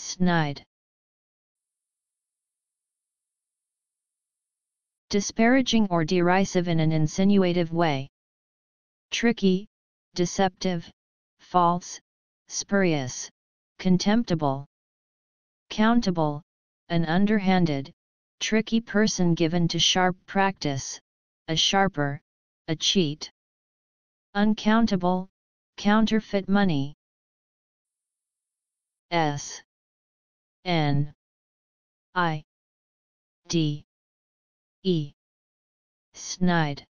snide. Disparaging or derisive in an insinuative way. Tricky, deceptive, false, spurious, contemptible. Countable, an underhanded, tricky person given to sharp practice, a sharper, a cheat. Uncountable, counterfeit money. S N I D E snide.